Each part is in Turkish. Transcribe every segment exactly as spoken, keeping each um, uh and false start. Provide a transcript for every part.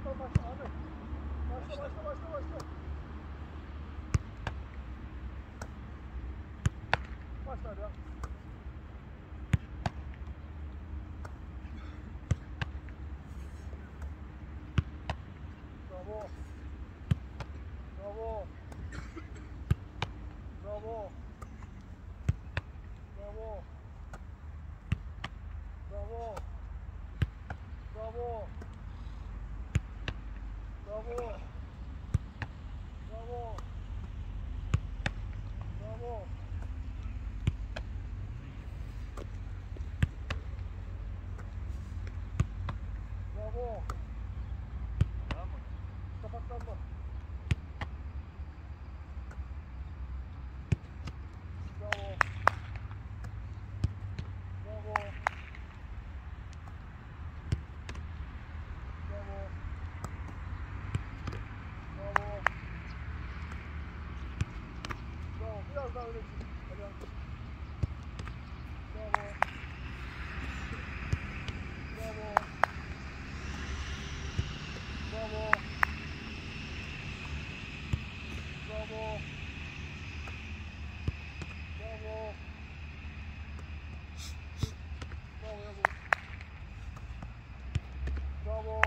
başla başla Ahmet. Başla başla başla başla. Başla hadi ya. Bravo. Bravo. Bravo. Bravo. Bravo. Bravo. Bravo. Bravo. Bravo. Bravo. Bravo. Kapaklanma. Bravo. Bravo. Bravo. Bravo. Bravo. Biraz daha öne çık. Hadi ya. Bravo. Bravo. Bravo. Bravo. Bravo. Bravo ya bu. Bravo.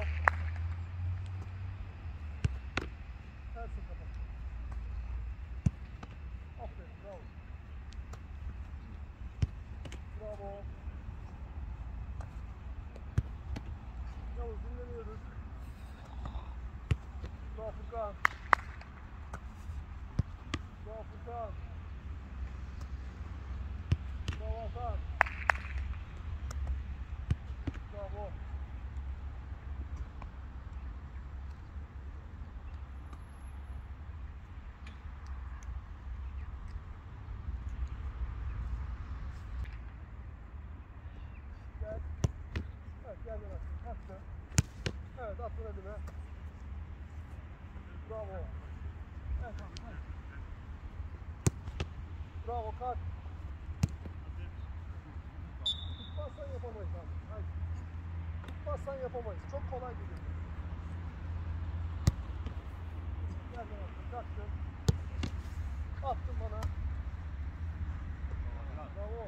Tersin kapat. Aferin, bravo. Bravo. Yavuz dinleniyoruz. Bravo Furkan. Bravo Furkan. Bravo Hasan. Bravo. Gel. Evet gel yanaş. Kalktı. Evet attın elime. Bravo. Evet tamam. Hadi. Bravo kalk. Tutmazsan yapamayız abi. Haydi. Tutmazsan yapamayız. Çok kolay geliyor. Gel yanaştın. Kalktın. Attın bana. Bravo.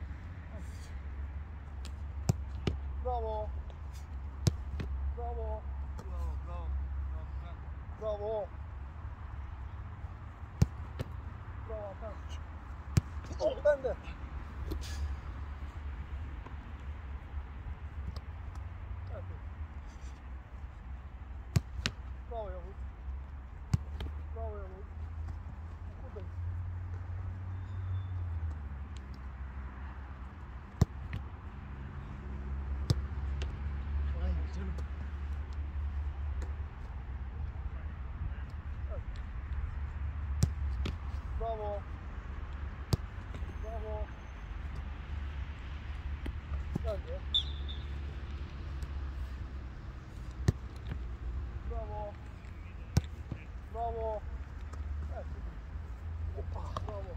Bravo. Bravo. Bravo, bravo. Bravo. Bravo Hakan. Oh ben de. Evet. Bravo Yavuz. Bravo Yavuz. Buradayız. Aynen canım. Evet. Bravo. Bravo. Geldi. Bravo. Bravo. Evet. Hoppa. Bravo.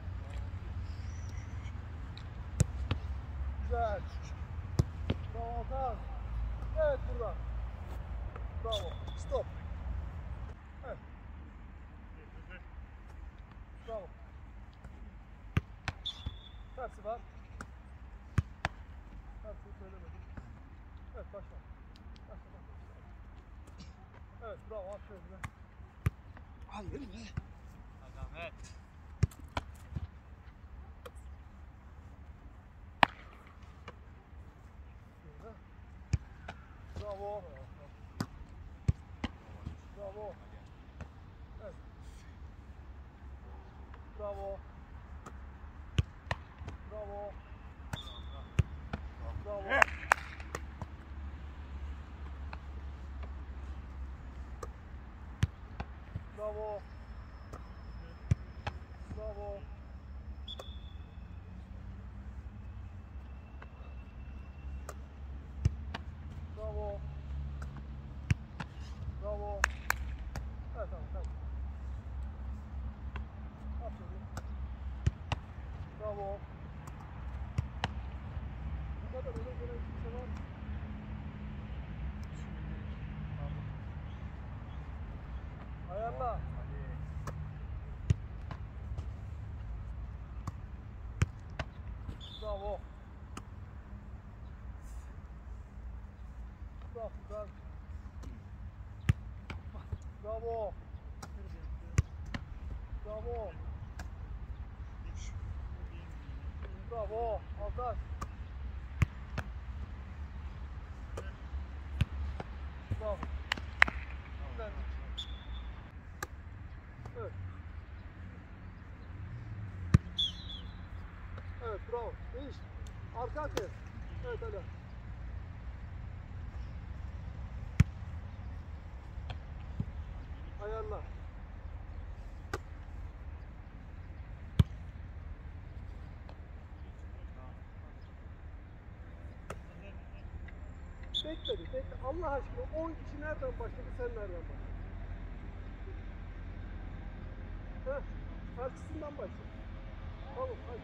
Güzel. Bravo Hakan. Evet burada. Bravo. Stop. Evet. Bravo. Tersi var. Tersini söylemedim. Evet başla. Başla başla. Evet bravo aferin be. Hayır be. Ahmet. Şöyle. Bravo. Bravo. Evet. Bravo. Bravo. Bravo. Bravo. Bravo. Bravo. Bravo. Evet tamam tamam. Aferin. Bravo. Bu kadar öne gelen kimse var mı? Ayarla. Bravo. Bravo. Bravo. Bravo. Bravo. Bravo. Altaş. Bravo. Güzel. Evet. Evet, bravo. Değiş. Arka arkaya. Evet, hadi. Ayarla. Bekle bir, bekle. Allah aşkına on kişi nereden başladı, sen nereden başladın? Heh, karşısından başla. Tamam, hadi.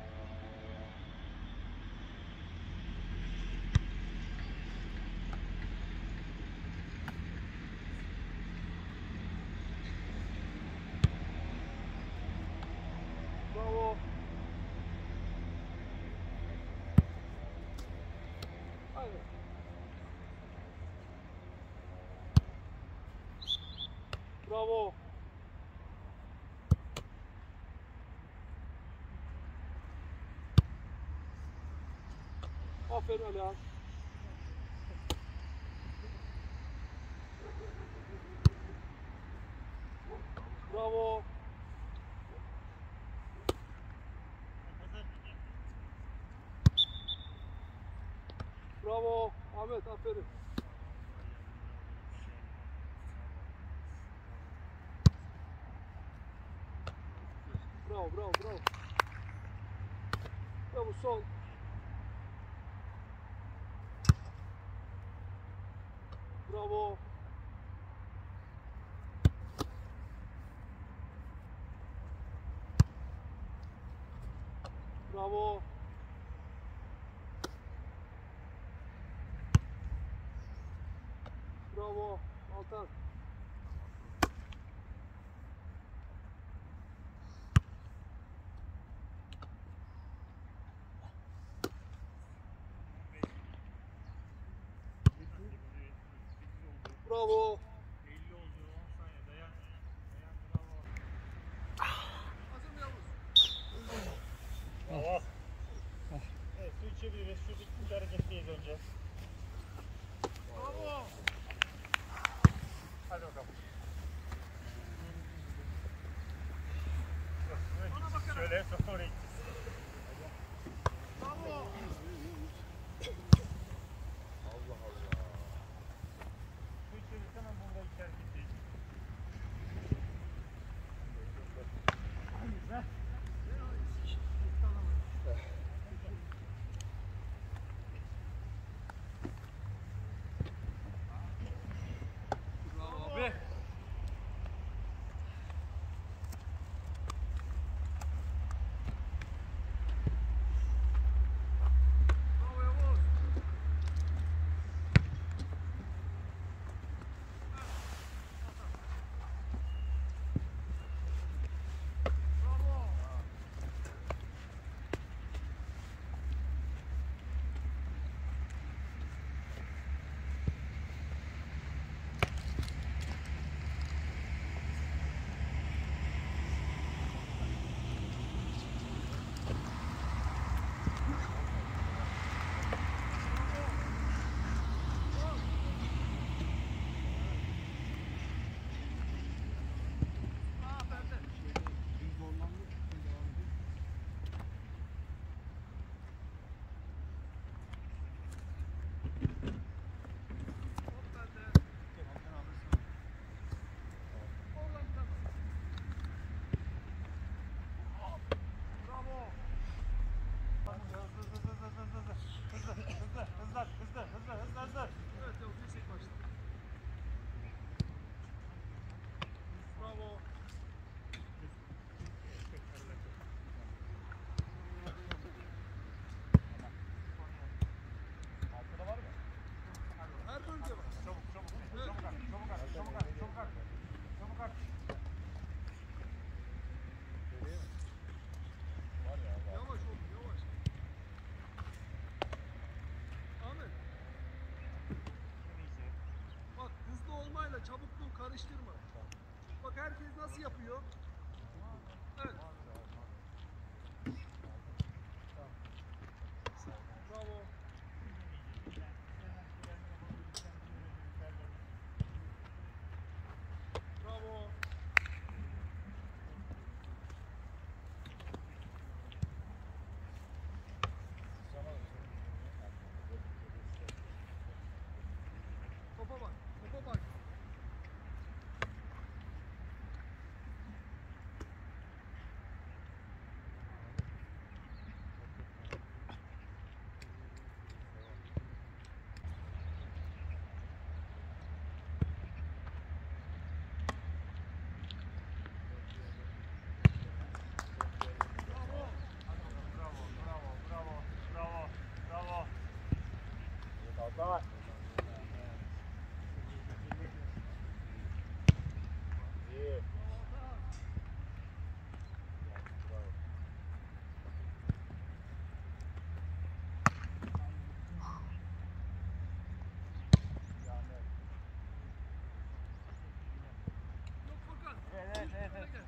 Bravo. Haydi. Bravo. Aferin Alihan. Bravo. Bravo. Ahmet, aferin. Bravo, bravo, bravo. Bravo, son. Bravo. Bravo. Bravo. Altan. Bravo. elli oldu. on saniye dayan. Dayan bravo. Hazır mı Yavuz? Bravo. Evet, su içebiliriz. Şuradaki bir hareketteyiz önce. Bravo. Hadi bakalım. Bana bakarak. Şöyle sonra oraya gideceğiz. Bravo. Su içebiliriz, hemen burada iki hareketteyiz. Güzel. Bravo abi. karıştırma. Bak herkes nasıl yapıyor. Evet. Bravo. Bravo. Topa bak. Topa bak. Bravo. İyi. Yok Furkan. Evet, evet, evet, evet.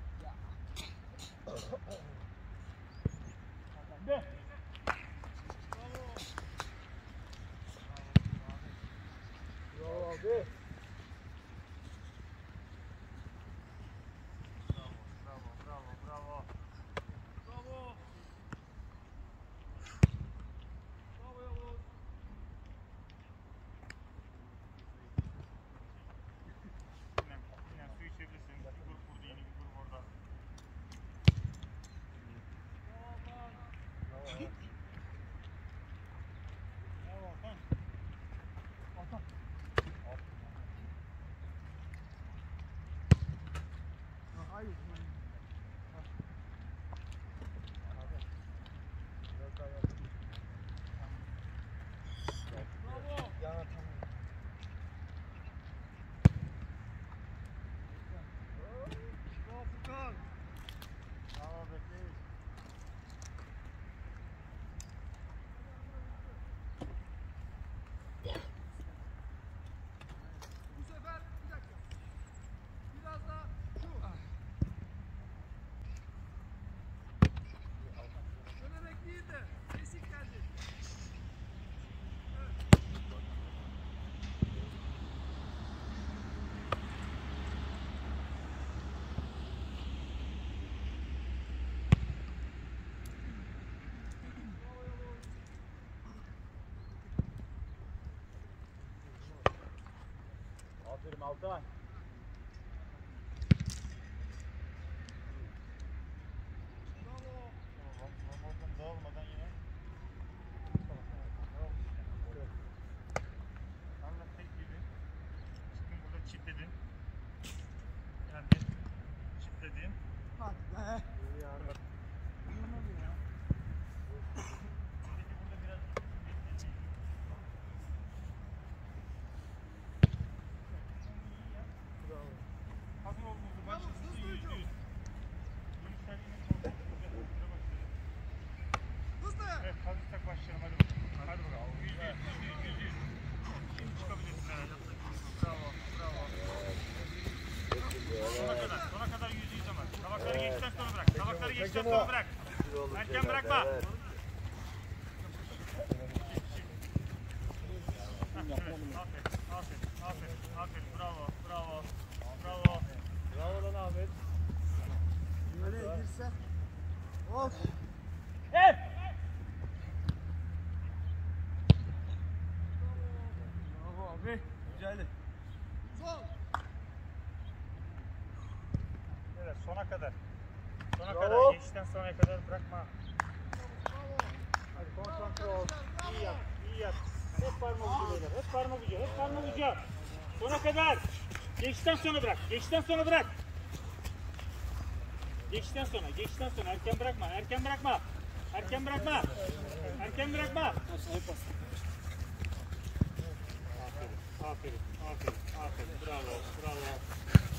De. Bravo abi. Bravo, bravo, bravo. Bravo. Bravo Yavuz. Yine, yine su içebilirsin. Bir grup burada, yeni bir grup orada. Bravo. Bravo Hakan. Atan. Ha, hayır. Ha. Biraz daha yardım. Bravo. Yana tamam. Bravo Furkan. Bravo, bekleyin. Bu sefer bir dakika. Biraz daha şu. Dönerek değil de kesik geldi. Evet. Bravo Yavuz. Aferin Altan. Bravo. Tamam, tamam, oradan dağılmadan yine. Anla tek gibi. Çıktın burada çitledin. Geldi. Çitledin. Hadi be. İyi ya. Şimdi burada biraz bekleyin. Bravo. Hazır olduğunuzu Yavuz, başlasın. hızlı Yüzde hücum. yüz. Dönüşler yine kontrol ediyoruz. Hızlı. Evet, hazırsak başlayalım. Hadi bakalım. Hadi bakalım. Yüzde yüz, yüzde yüz, yüzde yüz. Şimdi çıkabilirsin herhalde. Bravo, bravo. Sona kadar, sona kadar yüzde yüz ama. Tabakları geçtikten sonra bırak. Tabakları geçtikten sonra bırak. Erken bırakma. Heh, evet. Aferin, aferin, aferin, aferin. Bravo, bravo, bravo. Bravo lan Ahmet. Nereye girse. Of. Evet. Bravo abi. Güzeldi. Sol. Evet, sona kadar. Sona Bravo. kadar, geçişten sonraya kadar bırakma. Bravo. Hadi konsantre ol. İyi yap, iyi yap. Hep parmak ucu beyler, hep parmak ucu, hep parmak ucu. Sona kadar. Geçişten sonra bırak, geçişten sonra bırak. Geçişten sonra, geçişten sonra. Erken bırakma, erken bırakma. Erken bırakma. Erken bırakma. Aferin, aferin, aferin, aferin. Bravo, bravo.